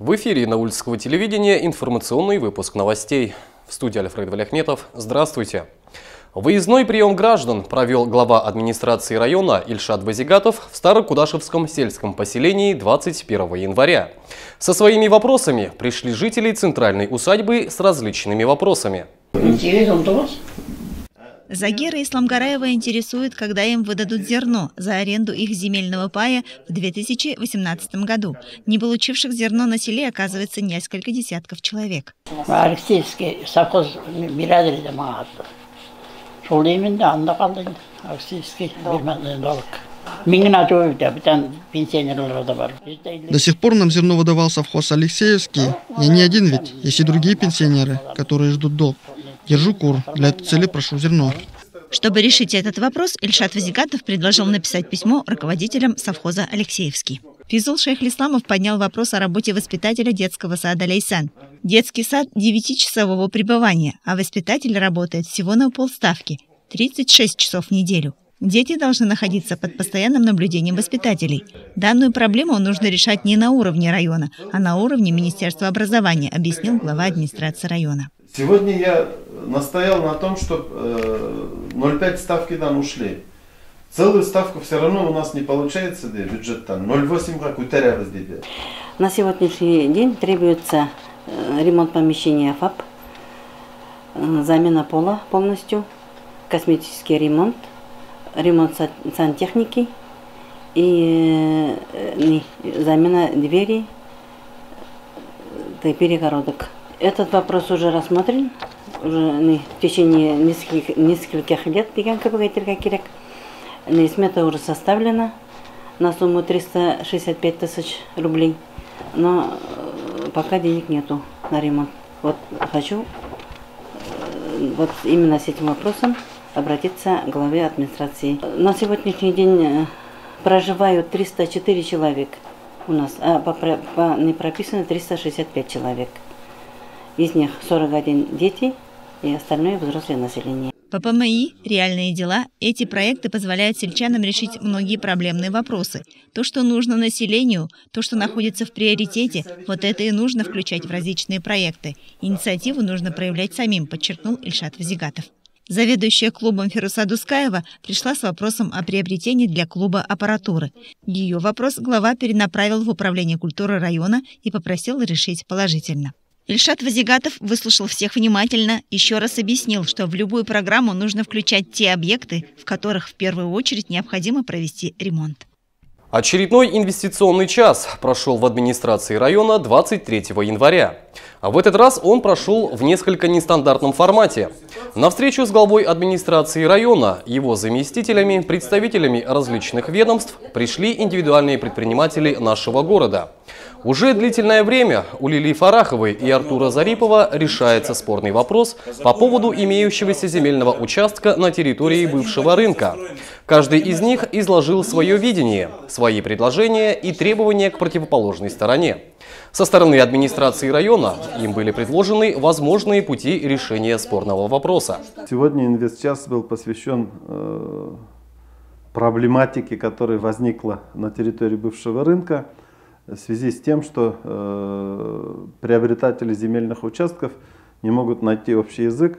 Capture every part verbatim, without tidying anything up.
В эфире Наульского телевидения информационный выпуск новостей. В студии Альфред Валиахметов. Здравствуйте. Выездной прием граждан провел глава администрации района Ильшат Вазигатов в Старокудашевском сельском поселении двадцать первого января. Со своими вопросами пришли жители центральной усадьбы с различными вопросами. Загира Исламгараева интересует, когда им выдадут зерно за аренду их земельного пая в две тысячи восемнадцатом году. Не получивших зерно на селе оказывается несколько десятков человек. Алексеевский совхоз бирадири мага. Шулеймен да анда калды. Алексеевский бирмадный долг. До сих пор нам зерно выдавал совхоз Алексеевский. Я не один ведь, есть и другие пенсионеры, которые ждут долг. Держу кур, для этой цели прошу зерно. Чтобы решить этот вопрос, Ильшат Вазигатов предложил написать письмо руководителям совхоза Алексеевский. Физул Шейхлисламов поднял вопрос о работе воспитателя детского сада Лейсан. Детский сад девятичасового пребывания, а воспитатель работает всего на полставки – тридцать шесть часов в неделю. Дети должны находиться под постоянным наблюдением воспитателей. Данную проблему нужно решать не на уровне района, а на уровне Министерства образования, объяснил глава администрации района. Сегодня я настоял на том, чтобы ноль целых пять десятых ставки там ушли. Целую ставку все равно у нас не получается, бюджет там ноль целых восемь десятых как утерялось. На сегодняшний день требуется ремонт помещения ФАП, замена пола полностью, косметический ремонт, ремонт сантехники и замена дверей и перегородок. Этот вопрос уже рассмотрен уже в течение нескольких, нескольких лет. Смета уже составлена на сумму триста шестьдесят пять тысяч рублей, но пока денег нету на ремонт. Вот хочу вот именно с этим вопросом обратиться к главе администрации. На сегодняшний день проживают триста четыре человека у нас, а по, по не прописано триста шестьдесят пять человек. Из них сорок один дети и остальное взрослое население. По ПМИ «Реальные дела» эти проекты позволяют сельчанам решить многие проблемные вопросы. То, что нужно населению, то, что находится в приоритете, вот это и нужно включать в различные проекты. Инициативу нужно проявлять самим, подчеркнул Ильшат Вазигатов. Заведующая клубом Фируса Дускаева пришла с вопросом о приобретении для клуба аппаратуры. Ее вопрос глава перенаправил в управление культуры района и попросил решить положительно. Ильшат Вазигатов выслушал всех внимательно, еще раз объяснил, что в любую программу нужно включать те объекты, в которых в первую очередь необходимо провести ремонт. Очередной инвестиционный час прошел в администрации района двадцать третьего января. А в этот раз он прошел в несколько нестандартном формате. На встречу с главой администрации района, его заместителями, представителями различных ведомств пришли индивидуальные предприниматели нашего города. Уже длительное время у Лилии Фараховой и Артура Зарипова решается спорный вопрос по поводу имеющегося земельного участка на территории бывшего рынка. Каждый из них изложил свое видение, свои предложения и требования к противоположной стороне. Со стороны администрации района им были предложены возможные пути решения спорного вопроса. Сегодня инвестчас был посвящен э, проблематике, которая возникла на территории бывшего рынка, в связи с тем, что э, приобретатели земельных участков не могут найти общий язык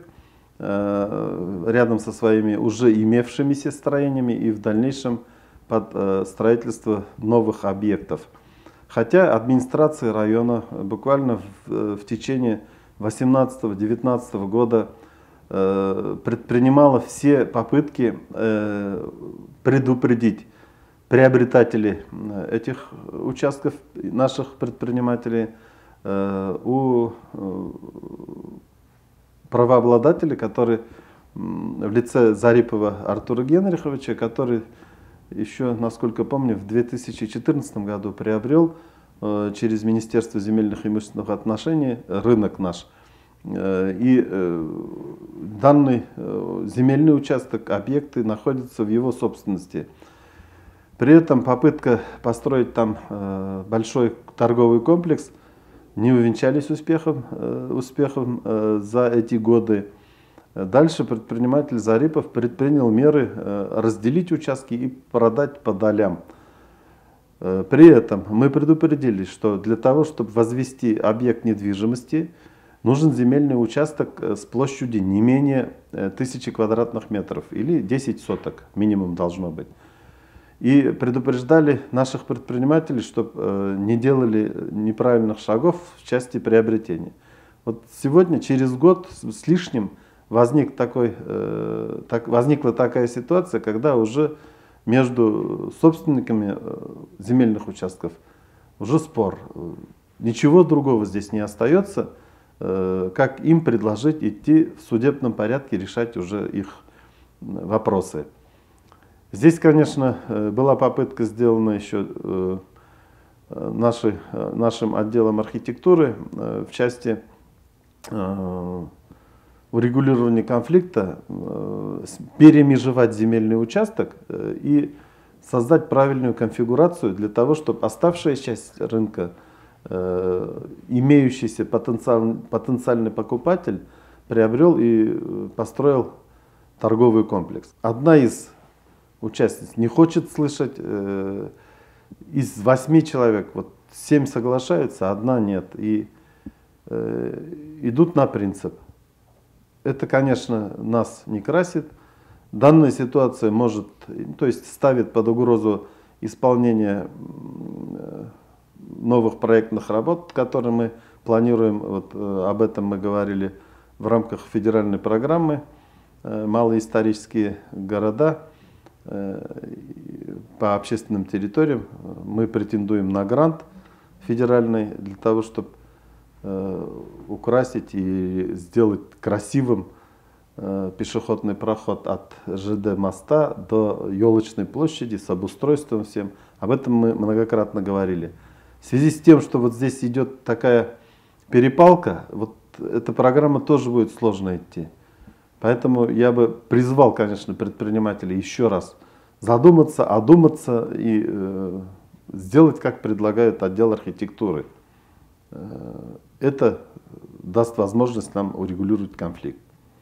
э, рядом со своими уже имевшимися строениями и в дальнейшем под э, строительство новых объектов. Хотя администрация района буквально в, в течение восемнадцатого-девятнадцатого года э, предпринимала все попытки э, предупредить приобретателей этих участков, наших предпринимателей, у правообладателей, который в лице Зарипова Артура Генриховича, который еще, насколько помню, в две тысячи четырнадцатом году приобрел через Министерство земельных и имущественных отношений рынок наш. И данный земельный участок, объекты находятся в его собственности. При этом попытка построить там э, большой торговый комплекс не увенчались успехом, э, успехом э, за эти годы. Дальше предприниматель Зарипов предпринял меры э, разделить участки и продать по долям. При этом мы предупредили, что для того, чтобы возвести объект недвижимости, нужен земельный участок с площадью не менее тысячи квадратных метров или десять соток минимум должно быть. И предупреждали наших предпринимателей, чтобы не делали неправильных шагов в части приобретения. Вот сегодня, через год с лишним, возник такой, так, возникла такая ситуация, когда уже между собственниками земельных участков уже спор. Ничего другого здесь не остается, как им предложить идти в судебном порядке, решать уже их вопросы. Здесь, конечно, была попытка сделана еще нашей, нашим отделом архитектуры в части урегулирования конфликта, перемежевать земельный участок и создать правильную конфигурацию для того, чтобы оставшая часть рынка, имеющийся потенциальный, потенциальный покупатель, приобрел и построил торговый комплекс. Одна из участниц не хочет слышать, из восьми человек вот семь соглашаются, одна нет, и идут на принцип. Это, конечно, нас не красит. Данная ситуация может, то есть ставит под угрозу исполнение новых проектных работ, которые мы планируем. Вот об этом мы говорили в рамках федеральной программы «Малые исторические города» по общественным территориям. Мы претендуем на грант федеральный для того, чтобы украсить и сделать красивым пешеходный проход от ЖД моста до Елочной площади с обустройством всем. Об этом мы многократно говорили. В связи с тем, что вот здесь идет такая перепалка, вот эта программа тоже будет сложно идти. Поэтому я бы призвал, конечно, предпринимателей еще раз задуматься, одуматься и э, сделать, как предлагает отдел архитектуры. Это даст возможность нам урегулировать конфликт.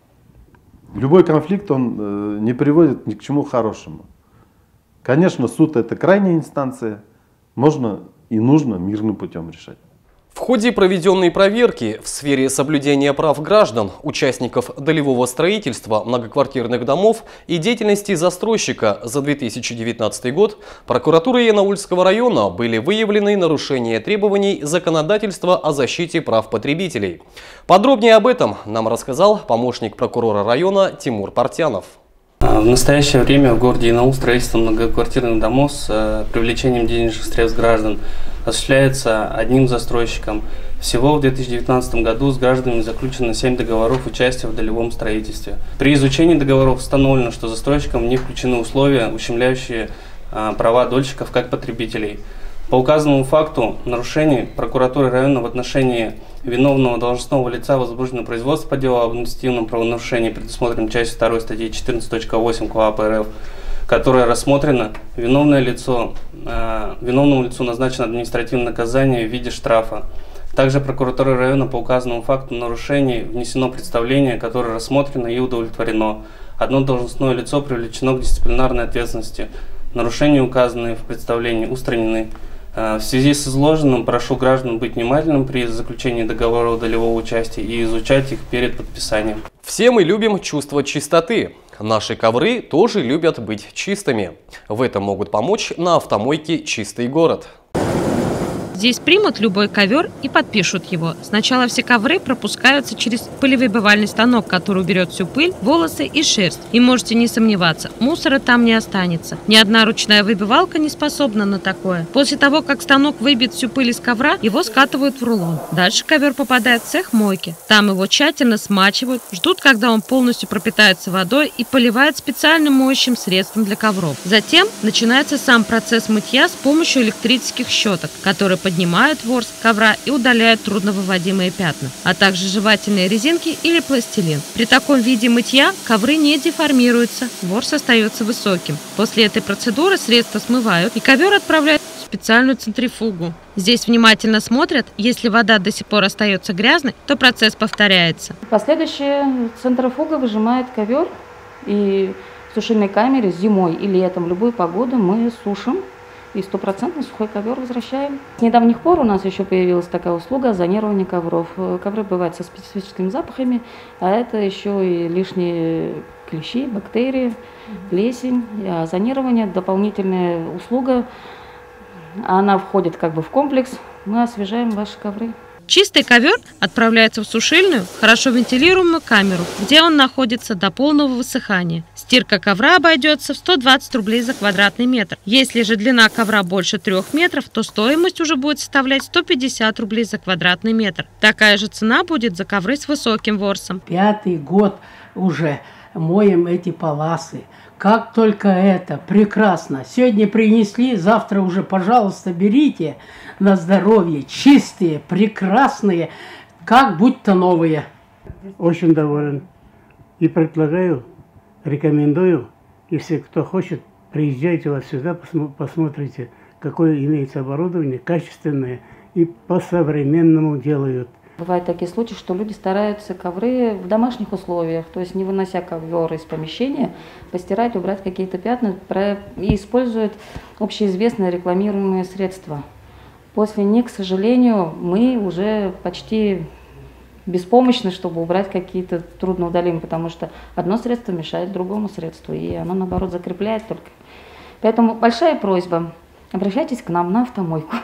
Любой конфликт, он э, не приводит ни к чему хорошему. Конечно, суд — это крайняя инстанция, можно и нужно мирным путем решать. В ходе проведенной проверки в сфере соблюдения прав граждан, участников долевого строительства многоквартирных домов и деятельности застройщика за две тысячи девятнадцатый год прокуратурой Янаульского района были выявлены нарушения требований законодательства о защите прав потребителей. Подробнее об этом нам рассказал помощник прокурора района Тимур Портянов. В настоящее время в городе Янаул строительство многоквартирных домов с привлечением денежных средств граждан осуществляется одним застройщиком. Всего в две тысячи девятнадцатом году с гражданами заключено семь договоров участия в долевом строительстве. При изучении договоров установлено, что застройщикам не включены условия, ущемляющие права дольщиков как потребителей. По указанному факту нарушений прокуратурой района в отношении виновного должностного лица возбуждено производство по делу об административном правонарушении, предусмотренном частью второй статьи четырнадцать точка восемь КоАП РФ, которое рассмотрено. Виновное лицо, э, виновному лицу назначено административное наказание в виде штрафа. Также прокуратурой района по указанному факту нарушений внесено представление, которое рассмотрено и удовлетворено. Одно должностное лицо привлечено к дисциплинарной ответственности. Нарушения, указанные в представлении, устранены. В связи с изложенным прошу граждан быть внимательным при заключении договоров долевого участия и изучать их перед подписанием. Все мы любим чувство чистоты. Наши ковры тоже любят быть чистыми. В этом могут помочь на автомойке «Чистый город». Здесь примут любой ковер и подпишут его. Сначала все ковры пропускаются через пылевыбивальный станок, который уберет всю пыль, волосы и шерсть. И можете не сомневаться, мусора там не останется. Ни одна ручная выбивалка не способна на такое. После того, как станок выбьет всю пыль из ковра, его скатывают в рулон. Дальше ковер попадает в цех мойки. Там его тщательно смачивают, ждут, когда он полностью пропитается водой и поливают специальным моющим средством для ковров. Затем начинается сам процесс мытья с помощью электрических щеток, которые поднимают ворс ковра и удаляют трудновыводимые пятна, а также жевательные резинки или пластилин. При таком виде мытья ковры не деформируются, ворс остается высоким. После этой процедуры средства смывают и ковер отправляют в специальную центрифугу. Здесь внимательно смотрят, если вода до сих пор остается грязной, то процесс повторяется. Последующая центрифуга выжимает ковер, и в сушильной камере зимой и летом в любую погоду мы сушим и стопроцентный сухой ковер возвращаем. С недавних пор у нас еще появилась такая услуга зонирования ковров. Ковры бывают со специфическими запахами, а это еще и лишние клещи, бактерии, плесень. А зонирование – дополнительная услуга. Она входит как бы в комплекс. Мы освежаем ваши ковры. Чистый ковер отправляется в сушильную, хорошо вентилируемую камеру, где он находится до полного высыхания. Стирка ковра обойдется в сто двадцать рублей за квадратный метр. Если же длина ковра больше трех метров, то стоимость уже будет составлять сто пятьдесят рублей за квадратный метр. Такая же цена будет за ковры с высоким ворсом. Пятый год уже моем эти паласы. Как только это прекрасно. Сегодня принесли, завтра уже, пожалуйста, берите на здоровье. Чистые, прекрасные, как будто новые. Очень доволен. И предлагаю, рекомендую, если кто хочет, приезжайте вот сюда, посмотрите, какое имеется оборудование, качественное и по-современному делают. Бывают такие случаи, что люди стараются ковры в домашних условиях, то есть не вынося ковер из помещения, постирать, убрать какие-то пятна и используют общеизвестные рекламируемые средства. После них, к сожалению, мы уже почти беспомощны, чтобы убрать какие-то трудноудалимые, потому что одно средство мешает другому средству, и оно, наоборот, закрепляет только. Поэтому большая просьба, обращайтесь к нам на автомойку.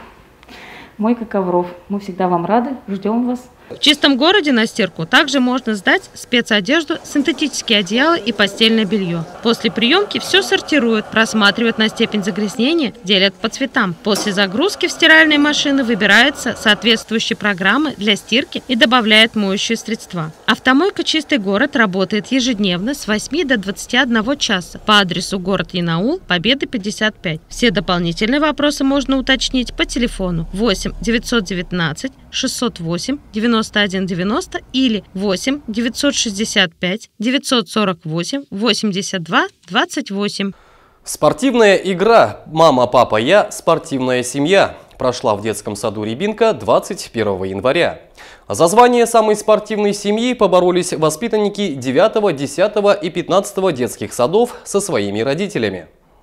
Мойка ковров. Мы всегда вам рады, ждем вас. В чистом городе на стирку также можно сдать спецодежду, синтетические одеяла и постельное белье. После приемки все сортируют, просматривают на степень загрязнения, делят по цветам. После загрузки в стиральные машины выбираются соответствующие программы для стирки и добавляют моющие средства. Автомойка «Чистый город» работает ежедневно с восьми до двадцати одного часа по адресу город Янаул, Победы пятьдесят пять. Все дополнительные вопросы можно уточнить по телефону восемь девятьсот девятнадцать шестьсот восемь девяносто один девяносто или восемь девятьсот шестьдесят пять девятьсот сорок восемь восемьдесят два двадцать восемь. Спортивная игра «Мама, папа, я. Спортивная семья» прошла в детском саду «Рябинка» двадцать первого января. За звание самой спортивной семьи поборолись воспитанники девятого, десятого и пятнадцатого детских садов со своими родителями.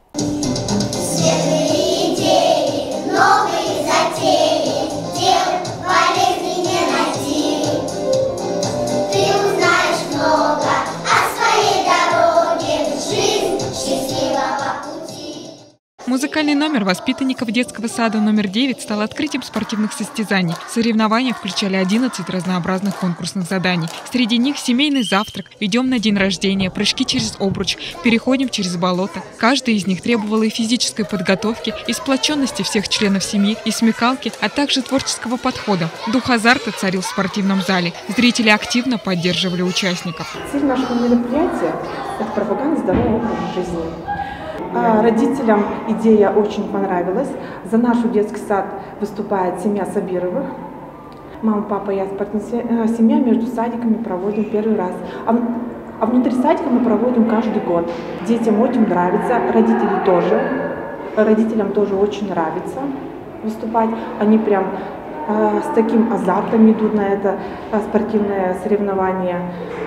Музыкальный номер воспитанников детского сада номер девять стал открытием спортивных состязаний. Соревнования включали одиннадцать разнообразных конкурсных заданий. Среди них семейный завтрак, идем на день рождения, прыжки через обруч, переходим через болото. Каждый из них требовал и физической подготовки, и сплоченности всех членов семьи, и смекалки, а также творческого подхода. Дух азарта царил в спортивном зале. Зрители активно поддерживали участников. Цель нашего мероприятия – это пропаганда здорового образа жизни. Родителям идея очень понравилась. За наш детский сад выступает семья Сабировых. Мама, папа, я, спортивная семья, между садиками проводим первый раз. А, а внутри садика мы проводим каждый год. Детям очень нравится, родители тоже. Родителям тоже очень нравится выступать. Они прям э, с таким азартом идут на это э, спортивное соревнование.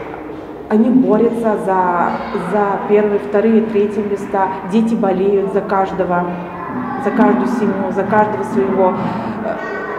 Они борются за, за первые, вторые, третьи места. Дети болеют за каждого, за каждую семью, за каждого своего э,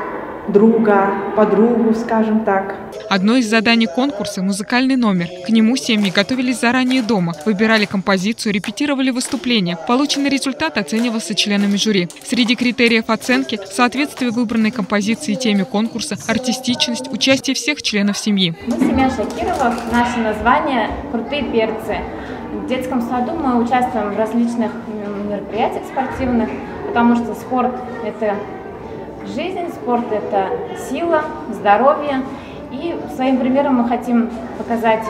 друга, подругу, скажем так. Одно из заданий конкурса – музыкальный номер. К нему семьи готовились заранее дома, выбирали композицию, репетировали выступления. Полученный результат оценивался членами жюри. Среди критериев оценки – соответствие выбранной композиции теме конкурса, артистичность, участие всех членов семьи. Мы семья Шакировых, наше название «Крутые перцы». В детском саду мы участвуем в различных мероприятиях спортивных, потому что спорт – это жизнь, спорт – это сила, здоровье. И своим примером мы хотим показать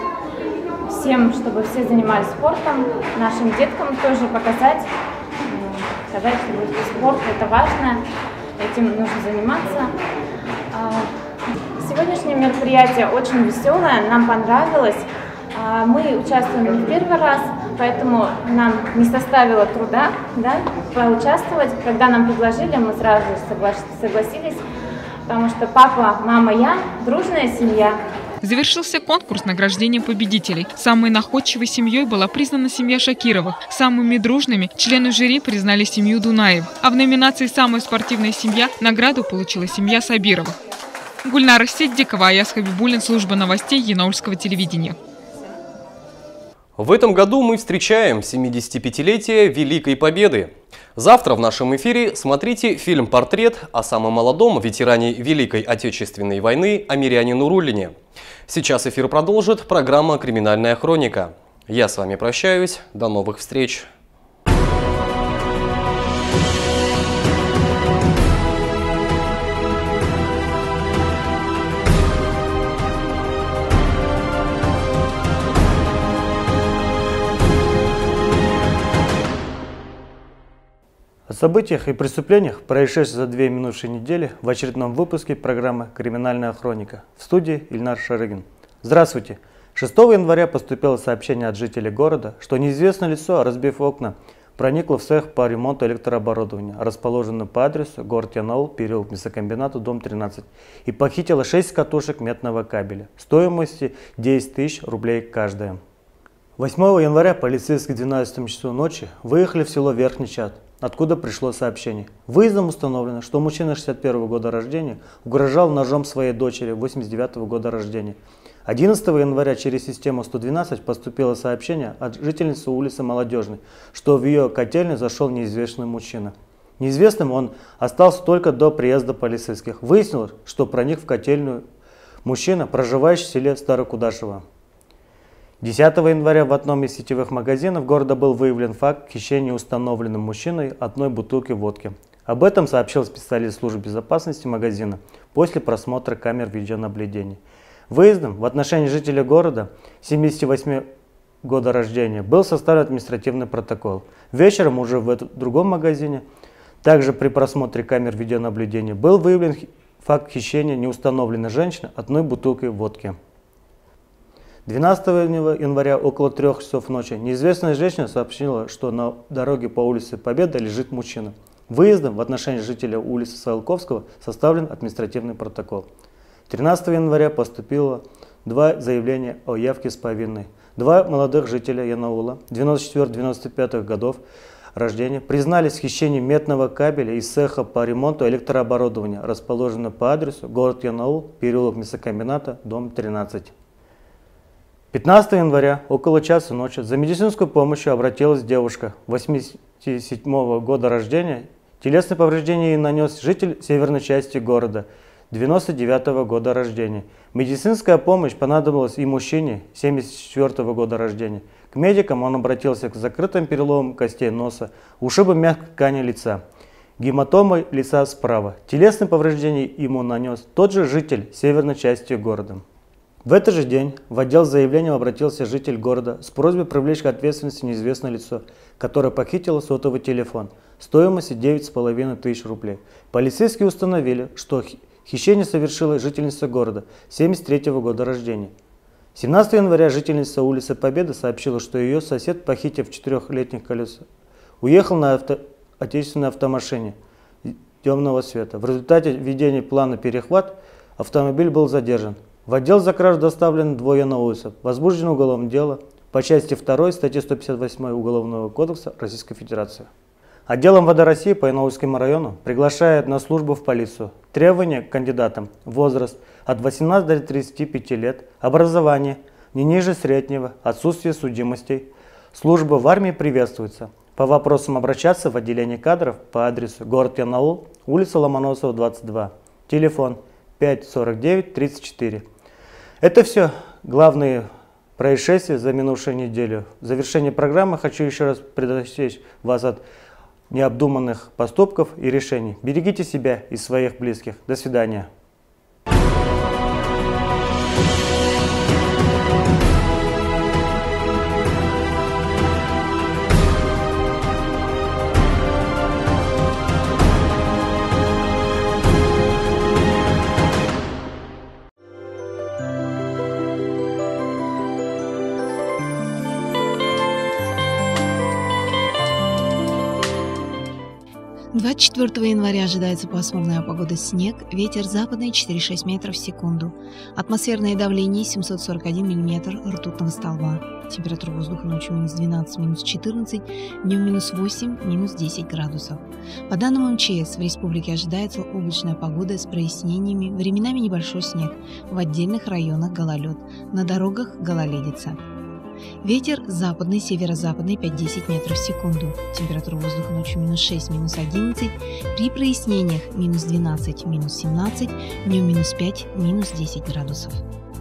всем, чтобы все занимались спортом, нашим деткам тоже показать, сказать, что спорт – это важно, этим нужно заниматься. Сегодняшнее мероприятие очень веселое, нам понравилось. Мы участвуем не в первый раз, поэтому нам не составило труда, да, поучаствовать. Когда нам предложили, мы сразу согласились, потому что папа, мама, я – дружная семья. Завершился конкурс награждения победителей. Самой находчивой семьей была признана семья Шакировых. Самыми дружными члены жюри признали семью Дунаев. А в номинации «Самая спортивная семья» награду получила семья Сабировых. Гульнара Сиддикова, Аяз Хабибуллин, служба новостей Янаульского телевидения. В этом году мы встречаем семидесятипятилетие Великой Победы. Завтра в нашем эфире смотрите фильм «Портрет» о самом молодом ветеране Великой Отечественной войны Амиряне Нуруллине. Сейчас эфир продолжит программа «Криминальная хроника». Я с вами прощаюсь. До новых встреч. О событиях и преступлениях, происшедших за две минувшие недели, в очередном выпуске программы «Криминальная хроника». В студии Ильнар Шарыгин. Здравствуйте! шестого января поступило сообщение от жителей города, что неизвестное лицо, разбив окна, проникло в цех по ремонту электрооборудования, расположенный по адресу город Янаул, переулок Мясокомбината, дом тринадцать, и похитило шесть катушек медного кабеля, стоимостью десять тысяч рублей каждая. восьмого января полицейские в двенадцатом часу ночи выехали в село Верхний Чад, откуда пришло сообщение. Выездом установлено, что мужчина шестьдесят первого года рождения угрожал ножом своей дочери восемьдесят девятого года рождения. одиннадцатого января через систему сто двенадцать поступило сообщение от жительницы улицы Молодежной, что в ее котельную зашел неизвестный мужчина. Неизвестным он остался только до приезда полицейских. Выяснилось, что проник в котельную мужчина, проживающий в селе Старокудашево. десятого января в одном из сетевых магазинов города был выявлен факт хищения установленным мужчиной одной бутылки водки. Об этом сообщил специалист службы безопасности магазина после просмотра камер видеонаблюдения. Выездом в отношении жителя города семидесяти восьми года рождения был составлен административный протокол. Вечером уже в этом другом магазине, также при просмотре камер видеонаблюдения, был выявлен факт хищения неустановленной женщины одной бутылкой водки. двенадцатого января около трех часов ночи неизвестная женщина сообщила, что на дороге по улице Победа лежит мужчина. Выездом в отношении жителя улицы Саилковского составлен административный протокол. тринадцатого января поступило два заявления о явке с повинной. Два молодых жителя Янаула девяносто четвёртого — девяносто пятого годов рождения признались в хищении медного кабеля из цеха по ремонту электрооборудования, расположенного по адресу город Янаул, переулок Мясокомбината, дом тринадцать. пятнадцатого января около часа ночи за медицинской помощью обратилась девушка восьмидесяти седьмого года рождения. Телесные повреждения ей нанес житель северной части города девяносто девятого года рождения. Медицинская помощь понадобилась и мужчине семьдесят четвёртого года рождения. К медикам он обратился к закрытым переломам костей носа, ушибам мягкой ткани лица, гематомой лица справа. Телесные повреждения ему нанес тот же житель северной части города. В этот же день в отдел с заявлением обратился житель города с просьбой привлечь к ответственности неизвестное лицо, которое похитило сотовый телефон стоимостью девять с половиной тысяч рублей. Полицейские установили, что хищение совершила жительница города семьдесят третьего года рождения. семнадцатого января жительница улицы Победы сообщила, что ее сосед, похитив четырехлетних колес, уехал на авто... отечественной автомашине темного цвета. В результате введения плана перехват автомобиль был задержан. В отдел за кражу доставлены двое янаульцев. Возбуждено уголовное дело по части второй статьи сто пятьдесят восемь Уголовного кодекса Российской Федерации. Отдел эм вэ дэ России по Янаульскому району приглашает на службу в полицию. Требования к кандидатам: возраст от восемнадцати до тридцати пяти лет, образование не ниже среднего, отсутствие судимостей. Служба в армии приветствуется. По вопросам обращаться в отделение кадров по адресу город Янаул, улица Ломоносова, двадцать два, телефон пять сорок девять тридцать четыре. Это все главные происшествия за минувшую неделю. В завершении программы хочу еще раз предостеречь вас от необдуманных поступков и решений. Берегите себя и своих близких. До свидания. двадцать четвёртого января ожидается пасмурная погода, снег, ветер западный четыре и шесть метров в секунду, атмосферное давление семьсот сорок один миллиметр ртутного столба, температура воздуха ночью минус двенадцать, минус четырнадцать, днем минус восемь, минус десять градусов. По данным эм че эс, в республике ожидается облачная погода с прояснениями, временами небольшой снег, в отдельных районах гололед, на дорогах гололедица. Ветер западный, северо-западный пять-десять метров в секунду. Температура воздуха ночью минус шесть, минус одиннадцать. При прояснениях минус двенадцать, минус семнадцать. Днем минус пять, минус десять градусов.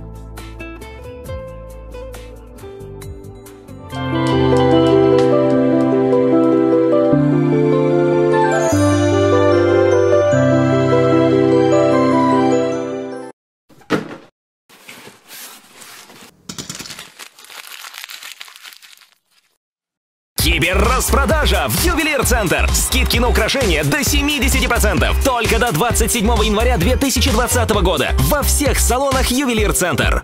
Киберраспродажа в Ювелир Центр. Скидки на украшения до семидесяти процентов. Только до двадцать седьмого января две тысячи двадцатого года. Во всех салонах Ювелир Центр.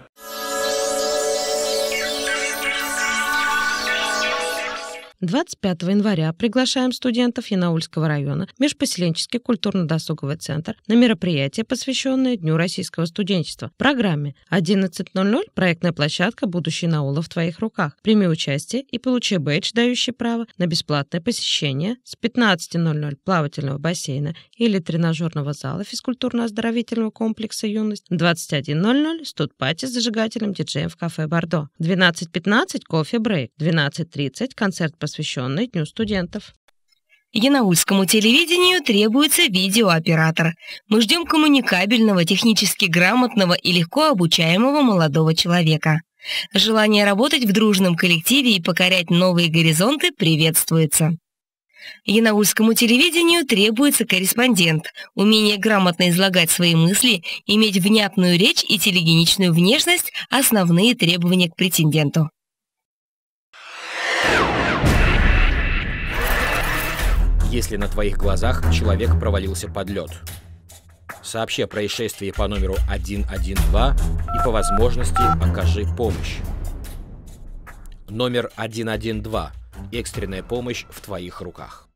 двадцать пятого января приглашаем студентов Янаульского района в Межпоселенческий культурно-досуговый центр на мероприятие, посвященное Дню российского студенчества. В программе одиннадцать ноль ноль проектная площадка «Будущее Наула в твоих руках». Прими участие и получи бейдж, дающий право на бесплатное посещение с пятнадцати ноль ноль плавательного бассейна или тренажерного зала физкультурно-оздоровительного комплекса «Юность». двадцать один ноль ноль студ-пати с зажигательным диджеем в кафе «Бордо». двенадцать пятнадцать кофе-брейк. двенадцать тридцать концерт, посвященный Дню студентов. Янаульскому телевидению требуется видеооператор. Мы ждем коммуникабельного, технически грамотного и легко обучаемого молодого человека. Желание работать в дружном коллективе и покорять новые горизонты приветствуется. Янаульскому телевидению требуется корреспондент, умение грамотно излагать свои мысли, иметь внятную речь и телегеничную внешность – основные требования к претенденту. Если на твоих глазах человек провалился под лед, сообщи о происшествии по номеру один один два и по возможности окажи помощь. Номер один один два. Экстренная помощь в твоих руках.